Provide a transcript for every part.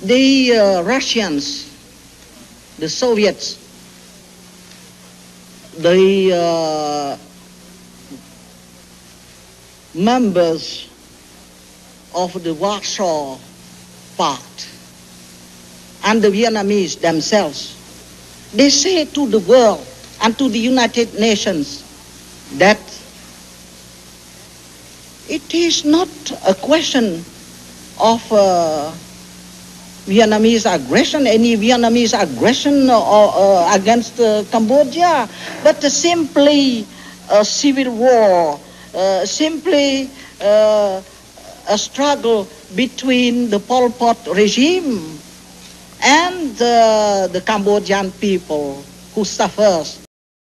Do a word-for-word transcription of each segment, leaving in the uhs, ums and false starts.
the uh, Russians, the Soviets, the uh, members of the Warsaw Pact and the Vietnamese themselves, they say to the world and to the United Nations that it is not a question of uh, Vietnamese aggression, any Vietnamese aggression or, uh, against uh, Cambodia, but uh, simply a civil war, uh, simply uh, a struggle between the Pol Pot regime and uh, the Cambodian people who suffers.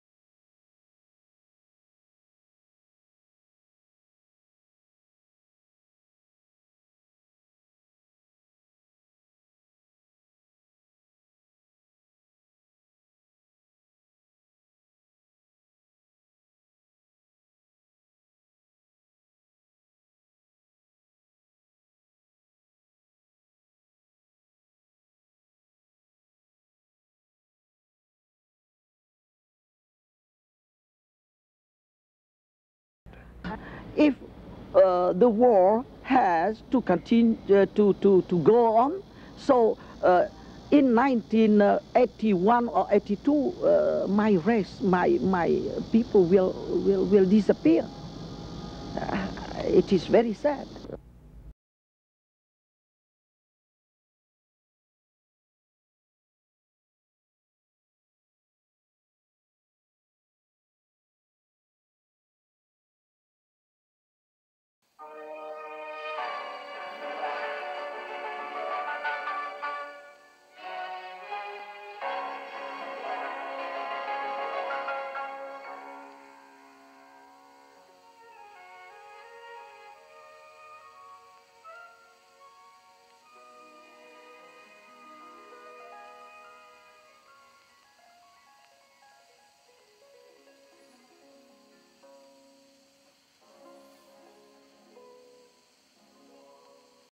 If uh, the war has to continue uh, to, to, to go on, so uh, in nineteen eighty-one or eighty-two, uh, my race, my, my people will, will, will disappear. Uh, it is very sad.